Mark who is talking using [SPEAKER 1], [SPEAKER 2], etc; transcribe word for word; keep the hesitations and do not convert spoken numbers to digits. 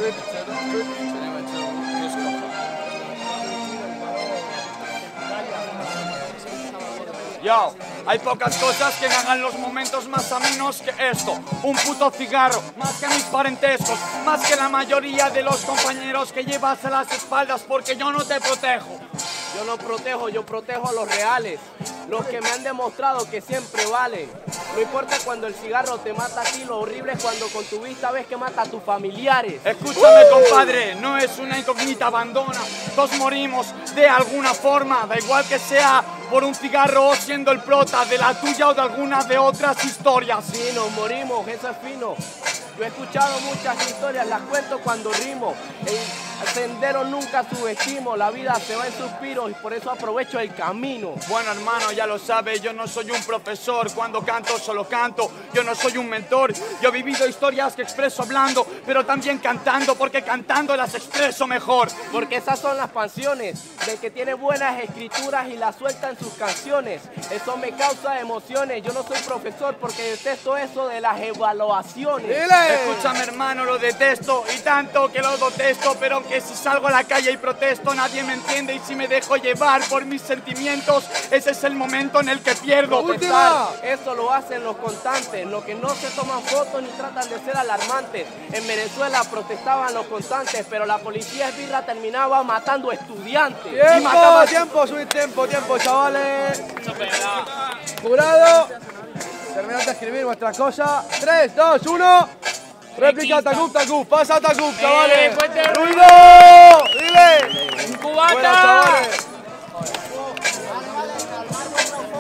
[SPEAKER 1] Yo, hay pocas cosas que me hagan los momentos más amenos que esto. Un puto cigarro, más que mis parentescos, más que la mayoría de los compañeros que llevas a las espaldas, porque yo no te protejo.
[SPEAKER 2] Yo no protejo, yo protejo a los reales, los que me han demostrado que siempre valen. No importa cuando el cigarro te mata a ti, lo horrible es cuando con tu vista ves que mata a tus familiares.
[SPEAKER 1] Escúchame, ¡Uh! Compadre, no es una incógnita, abandona. Todos morimos de alguna forma, da igual que sea por un cigarro o siendo el prota de la tuya o de alguna de otras historias.
[SPEAKER 2] Sí, nos morimos, eso es fino. Yo he escuchado muchas historias, las cuento cuando rimo. El sendero nunca subestimo, la vida se va en suspiros y por eso aprovecho el camino.
[SPEAKER 1] Bueno, hermano, ya lo sabes, yo no soy un profesor, cuando canto solo canto, yo no soy un mentor. Yo he vivido historias que expreso hablando, pero también cantando, porque cantando las expreso mejor.
[SPEAKER 2] Porque esas son las canciones del que tiene buenas escrituras y las suelta en sus canciones. Eso me causa emociones, yo no soy profesor porque detesto eso de las evaluaciones.
[SPEAKER 1] ¡Dile! Escúchame, hermano, lo detesto y tanto que lo detesto, pero aunque si salgo a la calle y protesto nadie me entiende, y si me dejo llevar por mis sentimientos, ese es el momento en el que pierdo.
[SPEAKER 2] Protestar, eso lo hacen los constantes, los que no se toman fotos ni tratan de ser alarmantes. En Venezuela protestaban los constantes, pero la policía esbirra terminaba matando estudiantes.
[SPEAKER 3] Tiempo,
[SPEAKER 2] y mataba...
[SPEAKER 3] tiempo, subir tiempo, tiempo, chavales. Jurado, terminad de escribir vuestras cosas. tres, dos, uno. Réplica, Takub, Takub, pasa Takub, chavales.
[SPEAKER 4] ¡Ruido!
[SPEAKER 3] ¡Dile!
[SPEAKER 4] ¡Cubata!
[SPEAKER 3] Bueno, chavales.